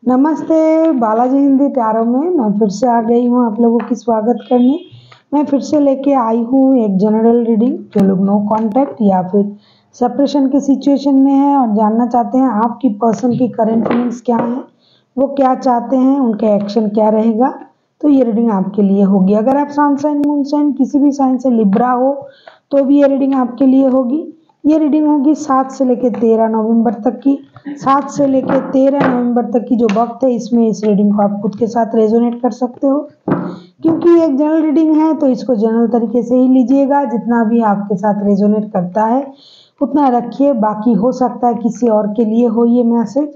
नमस्ते। बालाजी हिंदी टैरो में मैं फिर से आ गई हूँ आप लोगों की स्वागत करने। मैं फिर से लेके आई हूँ एक जनरल रीडिंग। जो लोग नो कांटेक्ट या फिर सेपरेशन के सिचुएशन में हैं और जानना चाहते हैं आपकी पर्सन की करंट फीलिंग्स क्या हैं, वो क्या चाहते हैं, उनका एक्शन क्या रहेगा, तो ये रीडिंग आपके लिए होगी। अगर आप सन साइन मून साइन किसी भी साइन से लिब्रा हो तो भी ये रीडिंग आपके लिए होगी। ये रीडिंग होगी 7 से लेकर 13 नवंबर तक की। 7 से लेकर 13 नवंबर तक की जो वक्त है, इसमें इस रीडिंग को आप खुद के साथ रेजोनेट कर सकते हो। क्योंकि ये एक जनरल रीडिंग है तो इसको जनरल तरीके से ही लीजिएगा। जितना भी आपके साथ रेजोनेट करता है उतना रखिए, बाकी हो सकता है किसी और के लिए हो ये मैसेज।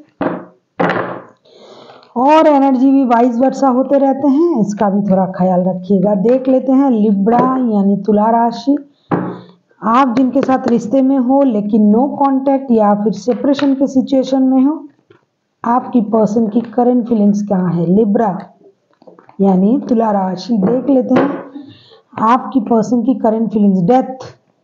और एनर्जी भी वाइस वर्सा होते रहते हैं, इसका भी थोड़ा ख्याल रखिएगा। देख लेते हैं लिब्रा यानी तुला राशि। आप जिनके साथ रिश्ते में हो लेकिन नो कांटेक्ट या फिर सेपरेशन के सिचुएशन में हो, आपकी पर्सन की करंट फीलिंग्स क्या है। लिब्रा यानी तुला राशि। देख लेते हैं आपकी पर्सन की current feelings. Death,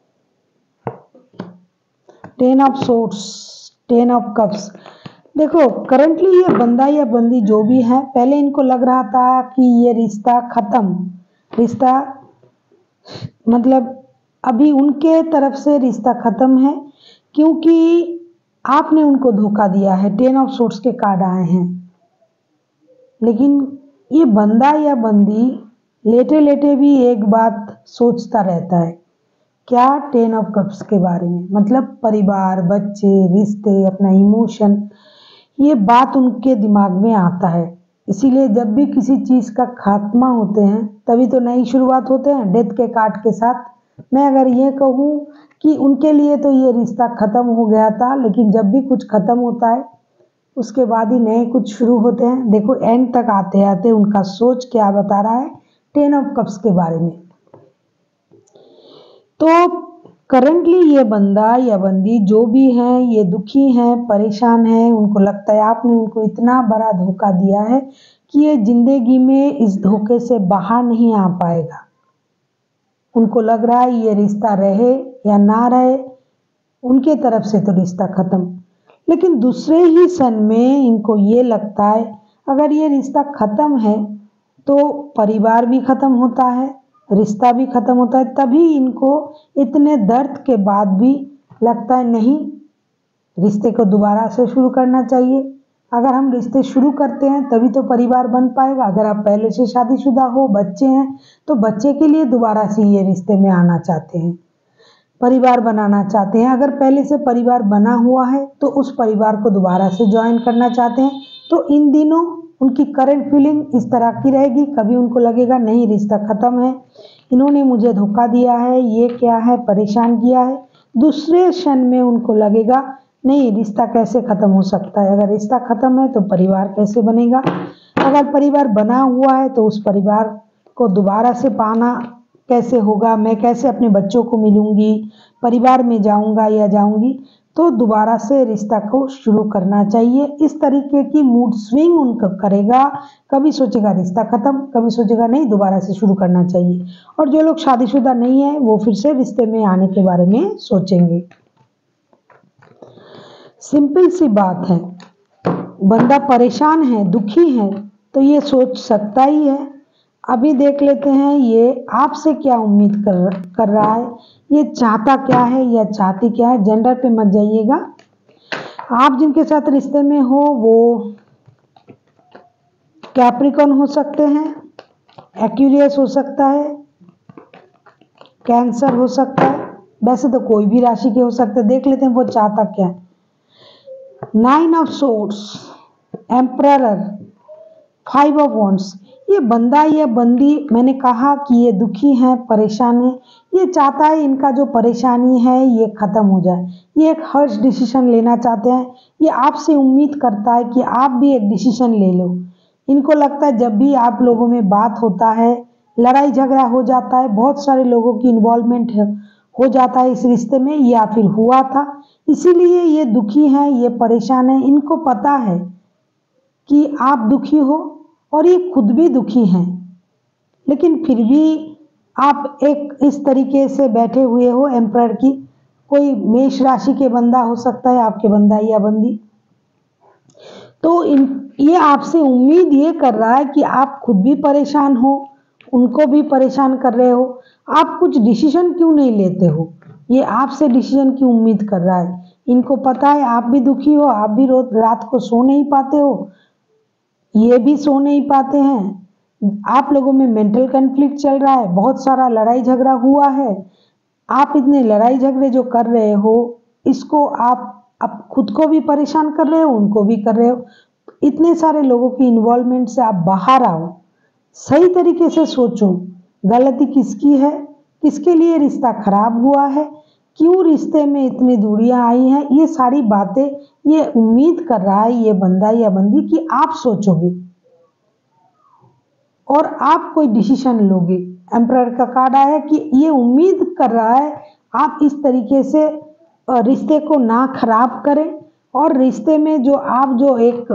10 of swords, 10 of cups. देखो करंटली ये बंदा या बंदी जो भी है, पहले इनको लग रहा था कि ये रिश्ता खत्म, रिश्ता मतलब अभी उनके तरफ से रिश्ता खत्म है क्योंकि आपने उनको धोखा दिया है। 10 ऑफ सोर्ड्स के कार्ड आए हैं। लेकिन ये बंदा या बंदी लेटे लेटे भी एक बात सोचता रहता है। क्या? 10 ऑफ कप्स के बारे में। मतलब परिवार, बच्चे, रिश्ते, अपना इमोशन, ये बात उनके दिमाग में आता है। इसीलिए जब भी किसी चीज़ का खात्मा होते हैं तभी तो नई शुरुआत होते हैं। डेथ के कार्ड के साथ मैं अगर ये कहूँ कि उनके लिए तो ये रिश्ता ख़त्म हो गया था, लेकिन जब भी कुछ ख़त्म होता है उसके बाद ही नए कुछ शुरू होते हैं। देखो एंड तक आते आते उनका सोच क्या बता रहा है 10 ऑफ कप्स के बारे में। तो करंटली ये बंदा या बंदी जो भी है ये दुखी हैं, परेशान है। उनको लगता है आपने उनको इतना बड़ा धोखा दिया है कि ये जिंदगी में इस धोखे से बाहर नहीं आ पाएगा। उनको लग रहा है ये रिश्ता रहे या ना रहे, उनके तरफ से तो रिश्ता खत्म। लेकिन दूसरे ही क्षण में इनको ये लगता है अगर ये रिश्ता खत्म है तो परिवार भी खत्म होता है, रिश्ता भी खत्म होता है। तभी इनको इतने दर्द के बाद भी लगता है नहीं, रिश्ते को दोबारा से शुरू करना चाहिए। अगर हम रिश्ते शुरू करते हैं तभी तो परिवार बन पाएगा। अगर आप पहले से शादीशुदा हो, बच्चे हैं, तो बच्चे के लिए दोबारा से ये रिश्ते में आना चाहते हैं, परिवार बनाना चाहते हैं। अगर पहले से परिवार बना हुआ है तो उस परिवार को दोबारा से ज्वाइन करना चाहते हैं। तो इन दिनों उनकी करंट फीलिंग इस तरह की रहेगी। कभी उनको लगेगा नहीं रिश्ता ख़त्म है, इन्होंने मुझे धोखा दिया है, ये क्या है, परेशान किया है। दूसरे क्षण में उनको लगेगा नहीं, रिश्ता कैसे ख़त्म हो सकता है। अगर रिश्ता ख़त्म है तो परिवार कैसे बनेगा। अगर परिवार बना हुआ है तो उस परिवार को दोबारा से पाना कैसे होगा। मैं कैसे अपने बच्चों को मिलूंगी, परिवार में जाऊंगा या जाऊंगी। तो दोबारा से रिश्ता को शुरू करना चाहिए। इस तरीके की मूड स्विंग उनका करेगा। कभी सोचेगा रिश्ता खत्म, कभी सोचेगा नहीं दोबारा से शुरू करना चाहिए। और जो लोग शादीशुदा नहीं है वो फिर से रिश्ते में आने के बारे में सोचेंगे। सिंपल सी बात है, बंदा परेशान है, दुखी है तो ये सोच सकता ही है। अभी देख लेते हैं ये आपसे क्या उम्मीद कर रहा है, ये चाहता क्या है या चाहती क्या है। जेंडर पे मत जाइएगा। आप जिनके साथ रिश्ते में हो वो कैप्रिकॉन हो सकते हैं, एक्वेरियस हो सकता है, कैंसर हो सकता है। वैसे तो कोई भी राशि के हो सकते हैं। देख लेते हैं वो चाहता क्या है। 9 of swords, emperor, 5 of wands. ये बंदा या बंदी, मैंने कहा कि ये दुखी है, परेशान है। ये चाहता है इनका जो परेशानी है ये ख़त्म हो जाए। ये एक हर्ष डिसीजन लेना चाहते हैं। ये आपसे उम्मीद करता है कि आप भी एक डिसीजन ले लो। इनको लगता है जब भी आप लोगों में बात होता है, लड़ाई झगड़ा हो जाता है, बहुत सारे लोगों की इन्वॉल्वमेंट हो जाता है इस रिश्ते में या फिर हुआ था। इसीलिए ये दुखी हैं, ये परेशान हैं। इनको पता है कि आप दुखी हो और ये खुद भी दुखी हैं, लेकिन फिर भी आप एक इस तरीके से बैठे हुए हो एम्परर की। कोई मेष राशि के बंदा हो सकता है आपके बंदा या बंदी। तो ये आपसे उम्मीद ये कर रहा है कि आप खुद भी परेशान हो, उनको भी परेशान कर रहे हो। आप कुछ डिसीजन क्यों नहीं लेते हो? ये आपसे डिसीजन की उम्मीद कर रहा है। इनको पता है आप भी दुखी हो, आप भी रोज रात को सो नहीं पाते हो, ये भी सो नहीं पाते हैं। आप लोगों में मेंटल कॉन्फ्लिक्ट चल रहा है, बहुत सारा लड़ाई झगड़ा हुआ है। आप इतने लड़ाई झगड़े जो कर रहे हो, इसको आप खुद को भी परेशान कर रहे हो, उनको भी कर रहे हो। इतने सारे लोगों की इन्वॉल्वमेंट से आप बाहर आओ, सही तरीके से सोचो, गलती किसकी है, किसके लिए रिश्ता खराब हुआ है, क्यों रिश्ते में इतनी दूरियां आई हैं। ये सारी बातें ये उम्मीद कर रहा है ये बंदा या बंदी कि आप सोचोगे और आप कोई डिसीजन लोगे। एम्परर का कार्ड आया कि ये उम्मीद कर रहा है आप इस तरीके से रिश्ते को ना खराब करें, और रिश्ते में जो एक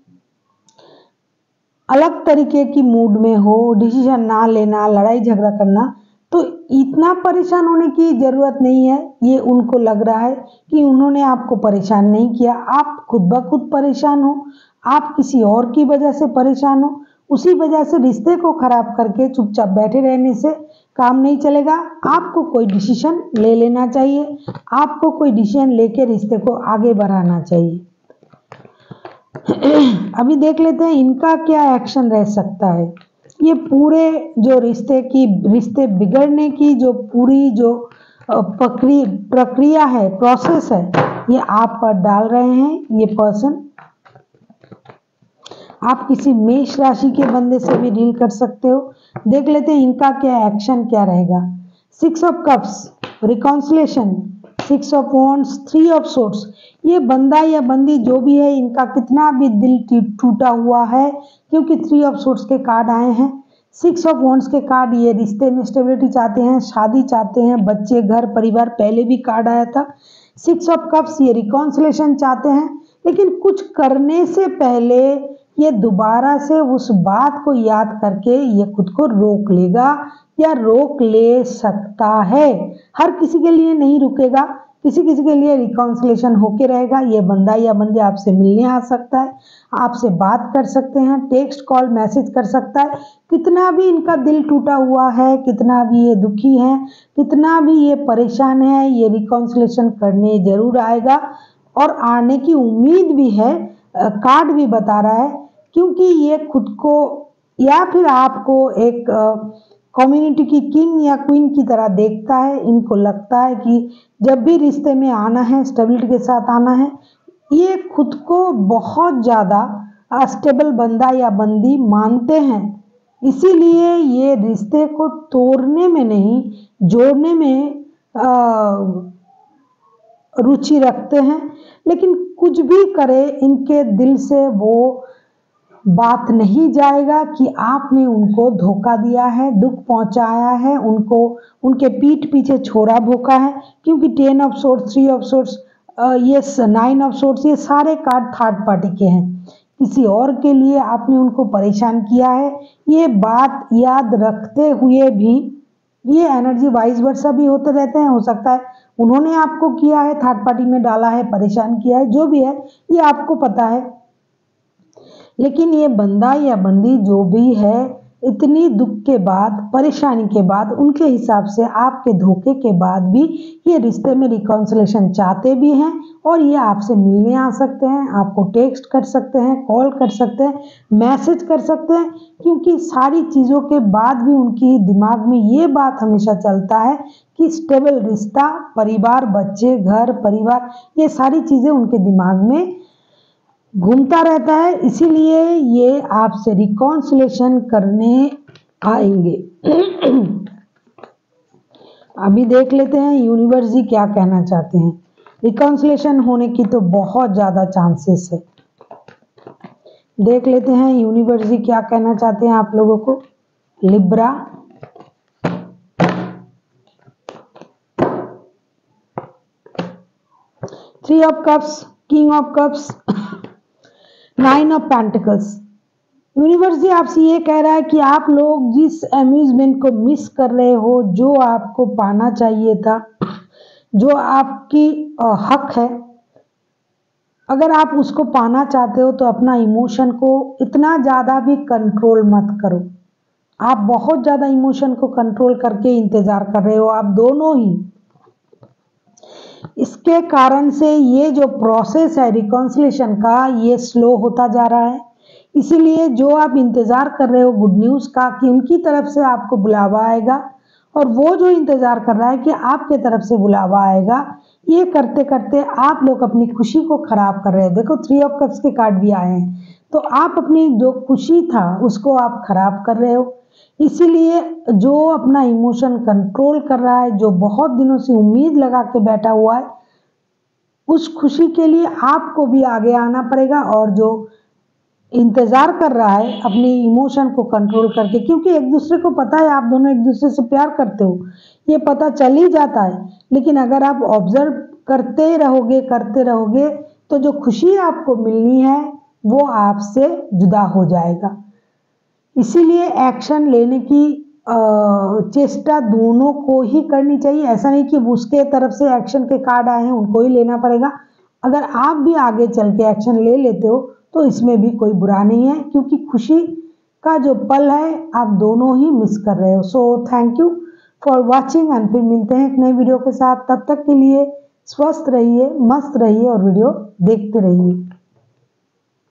अलग तरीके की मूड में हो, डिसीजन ना लेना, लड़ाई झगड़ा करना, तो इतना परेशान होने की जरूरत नहीं है। ये उनको लग रहा है कि उन्होंने आपको परेशान नहीं किया, आप खुद ब खुद परेशान हो, आप किसी और की वजह से परेशान हो। उसी वजह से रिश्ते को खराब करके चुपचाप बैठे रहने से काम नहीं चलेगा। आपको कोई डिसीजन ले लेना चाहिए, आपको कोई डिसीजन लेके रिश्ते को आगे बढ़ाना चाहिए। अभी देख लेते हैं इनका क्या एक्शन रह सकता है। ये पूरे जो रिश्ते बिगड़ने की जो पूरी जो प्रक्रिया है, प्रोसेस है, ये आप पर डाल रहे हैं ये पर्सन। आप किसी मेष राशि के बंदे से भी डील कर सकते हो। देख लेते हैं इनका क्या एक्शन क्या रहेगा। 6 of cups, reconciliation, 6 of wands, 3 of swords. ये बंदा या बंदी जो भी है, इनका कितना भी दिल टूटा हुआ है, क्योंकि 3 ऑफ सोर्ड्स के कार्ड आए हैं। 6 ऑफ वॉन्ड्स के कार्ड, ये रिश्ते में स्टेबिलिटी चाहते हैं, शादी चाहते हैं, बच्चे, घर परिवार, पहले भी कार्ड आया था। 6 ऑफ कप्स, ये रिकॉन्सिलेशन चाहते हैं, लेकिन कुछ करने से पहले ये दोबारा से उस बात को याद करके ये खुद को रोक लेगा या रोक ले सकता है। हर किसी के लिए नहीं रुकेगा, किसी किसी के लिए रिकॉन्सिलेशन होके रहेगा। ये बंदा या बंदी आपसे मिलने आ सकता है, आपसे बात कर सकते हैं, टेक्स्ट कॉल मैसेज कर सकता है। कितना भी इनका दिल टूटा हुआ है, कितना भी ये दुखी है, कितना भी ये परेशान है, ये रिकॉन्सिलेशन करने जरूर आएगा और आने की उम्मीद भी है। कार्ड भी बता रहा है, क्योंकि ये खुद को या फिर आपको एक कम्युनिटी की किंग या क्वीन की तरह देखता है। इनको लगता है कि जब भी रिश्ते में आना है, स्टेबिलिटी के साथ आना है। ये खुद को बहुत ज़्यादा स्टेबल बंदा या बंदी मानते हैं, इसीलिए ये रिश्ते को तोड़ने में नहीं, जोड़ने में रुचि रखते हैं। लेकिन कुछ भी करे, इनके दिल से वो बात नहीं जाएगा कि आपने उनको धोखा दिया है, दुख पहुंचाया है, उनको उनके पीठ पीछे छोरा भोंका है। क्योंकि 10 ऑफ सोर्ड्स, 3 ऑफ सोर्ड्स, ये 9 ऑफ सोर्ड्स, ये सारे कार्ड थर्ड पार्टी के हैं। किसी और के लिए आपने उनको परेशान किया है। ये बात याद रखते हुए भी, ये एनर्जी वाइस वर्सा भी होते रहते हैं। हो सकता है उन्होंने आपको किया है, थर्ड पार्टी में डाला है, परेशान किया है, जो भी है ये आपको पता है। लेकिन ये बंदा या बंदी जो भी है, इतनी दुख के बाद, परेशानी के बाद, उनके हिसाब से आपके धोखे के बाद भी ये रिश्ते में रिकॉन्सिलेशन चाहते भी हैं और ये आपसे मिलने आ सकते हैं, आपको टेक्स्ट कर सकते हैं, कॉल कर सकते हैं, मैसेज कर सकते हैं। क्योंकि सारी चीज़ों के बाद भी उनकी दिमाग में ये बात हमेशा चलता है कि स्टेबल रिश्ता, परिवार, बच्चे, घर परिवार, ये सारी चीज़ें उनके दिमाग में घूमता रहता है। इसीलिए ये आपसे रिकॉन्सिलेशन करने आएंगे। अभी देख लेते हैं यूनिवर्स जी क्या कहना चाहते हैं। रिकॉन्सिलेशन होने की तो बहुत ज़्यादा चांसेस है। देख लेते हैं यूनिवर्स जी क्या कहना चाहते हैं आप लोगों को। Libra, three of cups, king of cups, 9 of pentacles. Universe ji आपसे ये कह रहा है कि आप लोग जिस अम्यूजमेंट को मिस कर रहे हो, जो आपको पाना चाहिए था, जो आपकी हक है, अगर आप उसको पाना चाहते हो तो अपना इमोशन को इतना ज़्यादा भी कंट्रोल मत करो। आप बहुत ज़्यादा इमोशन को कंट्रोल करके इंतज़ार कर रहे हो, आप दोनों ही। इसके कारण से ये जो प्रोसेस है रिकॉन्सिलेशन का, ये स्लो होता जा रहा है। इसीलिए जो आप इंतज़ार कर रहे हो गुड न्यूज़ का कि उनकी तरफ से आपको बुलावा आएगा, और वो जो इंतज़ार कर रहा है कि आपके तरफ से बुलावा आएगा, ये करते करते आप लोग अपनी खुशी को ख़राब कर रहे हो। देखो 3 ऑफ कप्स के कार्ड भी आए हैं, तो आप अपनी जो खुशी था उसको आप ख़राब कर रहे हो। इसीलिए जो अपना इमोशन कंट्रोल कर रहा है, जो बहुत दिनों से उम्मीद लगा के बैठा हुआ है, उस खुशी के लिए आपको भी आगे आना पड़ेगा। और जो इंतज़ार कर रहा है अपनी इमोशन को कंट्रोल करके, क्योंकि एक दूसरे को पता है आप दोनों एक दूसरे से प्यार करते हो, ये पता चल ही जाता है। लेकिन अगर आप ऑब्जर्व करते रहोगे तो जो खुशी आपको मिलनी है वो आपसे जुदा हो जाएगा। इसीलिए एक्शन लेने की चेष्टा दोनों को ही करनी चाहिए। ऐसा नहीं कि उसके तरफ से एक्शन के कार्ड आए हैं उनको ही लेना पड़ेगा। अगर आप भी आगे चल के एक्शन ले लेते हो तो इसमें भी कोई बुरा नहीं है, क्योंकि खुशी का जो पल है आप दोनों ही मिस कर रहे हो। So thank you for watching, and फिर मिलते हैं एक नए वीडियो के साथ। तब तक के लिए स्वस्थ रहिए, मस्त रहिए और वीडियो देखते रहिए।